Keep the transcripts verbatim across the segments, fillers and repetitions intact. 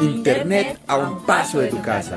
Internet a un paso de tu casa.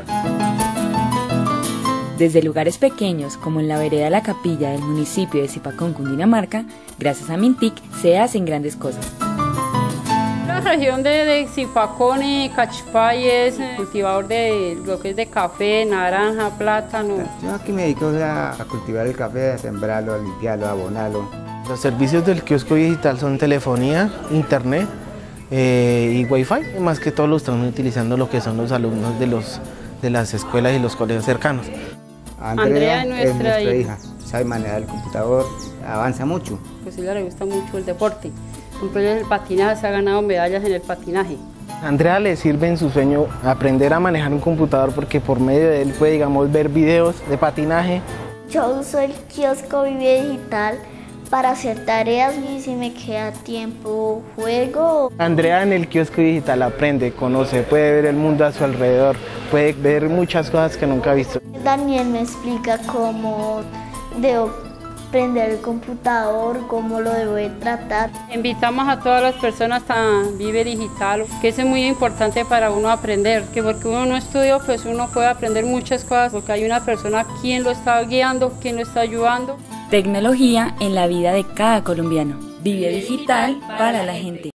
Desde lugares pequeños, como en la vereda La Capilla del municipio de Zipacón, Cundinamarca, gracias a Mintic se hacen grandes cosas. La región de, de Zipacón y Cachipay es cultivador de lo que es de café, naranja, plátano. Yo aquí me dedico a, a cultivar el café, a sembrarlo, a limpiarlo, a abonarlo. Los servicios del kiosco digital son telefonía, internet eh, y wifi. Más que todo lo están utilizando lo que son los alumnos de, los, de las escuelas y los colegios cercanos. Andrea, Andrea es nuestra, es nuestra hija. hija, sabe manejar el computador, avanza mucho. Pues a ella le gusta mucho el deporte. Por ejemplo, el patinaje, se ha ganado medallas en el patinaje. A Andrea le sirve en su sueño aprender a manejar un computador porque por medio de él puede, digamos, ver videos de patinaje. Yo uso el kiosco Vive Digital para hacer tareas y si me queda tiempo juego. Andrea en el kiosco digital aprende, conoce, puede ver el mundo a su alrededor, puede ver muchas cosas que nunca ha visto. Daniel me explica cómo debo prender el computador, cómo lo debo de tratar. Invitamos a todas las personas a Vive Digital, que eso es muy importante para uno aprender, que porque uno no estudió, pues uno puede aprender muchas cosas, porque hay una persona quien lo está guiando, quien lo está ayudando. Tecnología en la vida de cada colombiano. Vive Digital para la gente.